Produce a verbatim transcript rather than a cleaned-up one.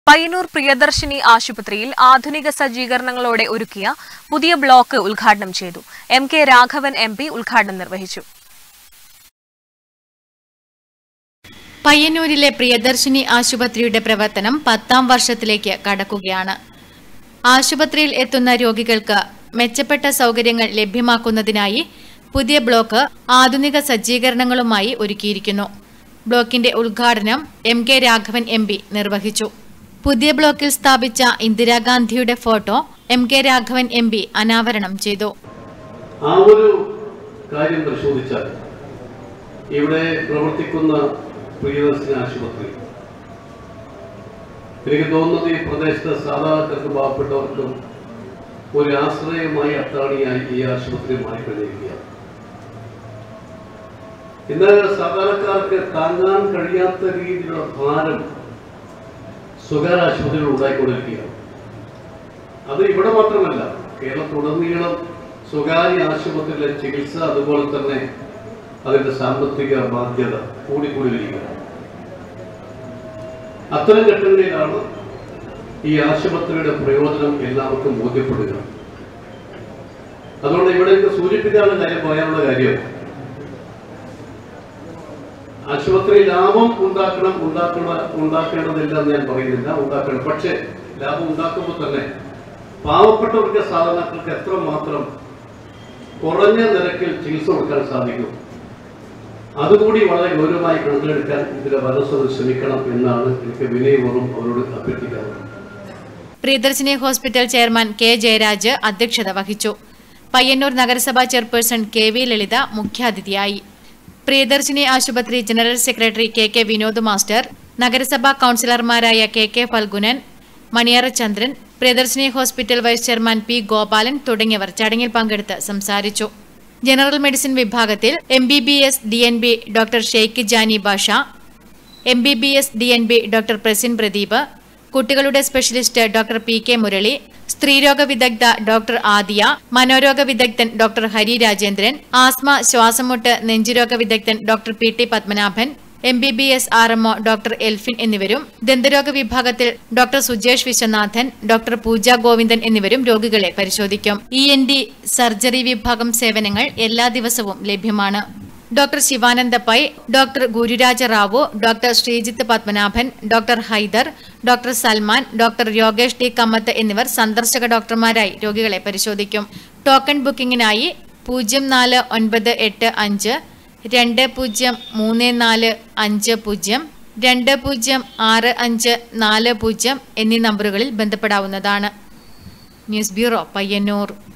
പയ്യന്നൂർ പ്രിയദർശിനി ആശുപത്രിയിൽ ആധുനിക സജ്ജീകരണങ്ങളോടെ ഒരുക്കിയ പുതിയ ബ്ലോക്ക് ഉദ്ഘാടനം ചെയ്തു. M K Raghavan M P ഉദ്ഘാടനം നിർവഹിച്ചു. പയ്യന്നൂരിലെ പ്രിയദർശിനി ആശുപത്രിയുടെ പ്രവർത്തനം പത്താം വർഷത്തിലേക്ക് കടക്കുകയാണ്. ആശുപത്രിയിൽ എത്തുന്ന രോഗികൾക്ക് മെച്ചപ്പെട്ട സൗകര്യങ്ങൾ ലഭ്യമാക്കുന്നതിനായി പുതിയ ബ്ലോക്ക് ആധുനിക സജ്ജീകരണങ്ങളുമായി ഒരുക്കിയിരിക്കുന്നു. ബ്ലോക്കിന്റെ ഉദ്ഘാടനം M K Raghavan M P നിർവഹിച്ചു. പുതിയ ബ്ലോക്കിൽ സ്ഥാപിച്ച ഇന്ദിരാഗാന്ധിയുടെ photo M K Raghavan M P അനാവരണം ചെയ്തു. ആ ഒരു കാര്യം പരിശോധിച്ചാൽ ഇവിടെ പ്രവർത്തിക്കുന്ന പ്രിയദർശിനി ആശുപത്രി എനിക്ക് തോന്നുന്നത് ഈ പ്രദേശത്തെ സാധാരണക്കാർക്കും പാവപ്പെട്ടവർക്കും ഒരു ആശ്രയമായി അത്താണിയായി ഈ ആശുപത്രി മാറിക്കഴിഞ്ഞിരിക്കുകയാണ്. ഇന്ന് സാധാരണക്കാർക്ക് താങ്ങാൻ കഴിയാത്ത രീതിയിലുള്ള ഭാരം സ്വകാര്യ ആശുപത്രികൾ ഉണ്ടായിക്കൊണ്ടിരിക്കുകയാണ്. അത് ഇവിടെ മാത്രമല്ല, കേരളത്തിലുടനീളം സ്വകാര്യ ആശുപത്രിയിലെ ചികിത്സ അതുപോലെ തന്നെ അതിന്റെ സാമ്പത്തിക ബാധ്യത കൂടിക്കൂടി വരികയാണ്. അത്തരം ഘട്ടങ്ങളിലാണ് ഈ ആശുപത്രിയുടെ പ്രയോജനം എല്ലാവർക്കും ബോധ്യപ്പെടുക. അതുകൊണ്ട് ഇവിടെ സൂചിപ്പിക്കാനുള്ള കാര്യം പറയാനുള്ള കാര്യം, ആശുപത്രി ലാഭം ഉണ്ടാക്കണം ഉണ്ടാക്കണ ഉണ്ടാക്കേണ്ടതില്ല എന്ന് ഞാൻ പറയുന്നില്ല, ഉണ്ടാക്കണം. പക്ഷേ ലാഭം ഉണ്ടാക്കുമ്പോൾ തന്നെ പാവപ്പെട്ടവർക്ക് സാധാരണക്കാർക്ക് എത്രമാത്രം കുറഞ്ഞ നിരക്കിൽ ചികിത്സ കൊടുക്കാൻ സാധിക്കും, അതുകൂടി വളരെ ഗൗരവമായി കണക്കിലെടുക്കാൻ ഇതിലെ ഭരണസമിതി ശ്രമിക്കണം എന്നാണ് എനിക്ക് വിനയപൂർവ്വം അവരോട് അഭ്യർത്ഥിക്കാറുള്ളത്. Priyadarshini hospital chairman K Jayaraj അധ്യക്ഷത വഹിച്ചു. പയ്യന്നൂർ നഗരസഭാ ചെയർപേഴ്സൺ കെ വി ലളിത മുഖ്യാതിഥിയായി. പ്രിയദർശിനി ആശുപത്രി general secretary K K Vinod master, നഗരസഭാ കൌൺസിലർമാരായ K K Phalgunan, Maniyara Chandran, Priyadarshini hospital vice chairman P Gopalan തുടങ്ങിയവർ ചടങ്ങിൽ പങ്കെടുത്ത് സംസാരിച്ചു. ജനറൽ മെഡിസിൻ വിഭാഗത്തിൽ M B B S D N B doctor Sheikh Jani Basha, M B B S D N B doctor Prasin Pradeep, കുട്ടികളുടെ specialist doctor P K Murali, സ്ത്രീരോഗ വിദഗ്ധ ഡോക്ടർ ആദിയ, മനോരോഗ വിദഗ്ധൻ ഡോക്ടർ ഹരി രാജേന്ദ്രൻ, ആസ്മ, ശ്വാസമുട്ട്, നെഞ്ചുരോഗ വിദഗ്ധൻ doctor P T Padmanabhan, M B B S R M O doctor Elfin എന്നിവരും, ദന്തരോഗ വിഭാഗത്തിൽ ഡോക്ടർ സുജേഷ് വിശ്വനാഥൻ, ഡോക്ടർ പൂജ ഗോവിന്ദൻ എന്നിവരും രോഗികളെ പരിശോധിക്കും. ഇ എൻ ഡി സർജറി വിഭാഗം സേവനങ്ങൾ എല്ലാ ദിവസവും ലഭ്യമാണ്. Doctor Shivananda Pai, doctor Gururaja Rao, doctor Sreejith Padmanabhan, doctor Haider, doctor Salman, doctor Yogesh T Kamath എന്നിവർ സന്ദർശക ഡോക്ടർമാരായി രോഗികളെ പരിശോധിക്കും. ടോക്കൺ ബുക്കിംഗിനായി പൂജ്യം നാല് ഒൻപത് എട്ട് അഞ്ച് രണ്ട് പൂജ്യം മൂന്ന് നാല് അഞ്ച് പൂജ്യം രണ്ട് പൂജ്യം ആറ് അഞ്ച് നാല് പൂജ്യം എന്നീ നമ്പറുകളിൽ ബന്ധപ്പെടാവുന്നതാണ്. News bureau, Payyanur.